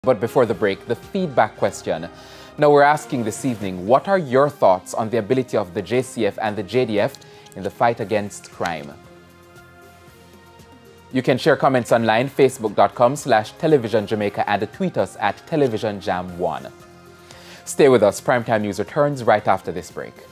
But before the break, the feedback question. Now we're asking this evening, what are your thoughts on the ability of the JCF and the JDF in the fight against crime? You can share comments online, facebook.com/televisionjamaica, and tweet us at televisionjam1. Stay with us. Primetime News returns right after this break.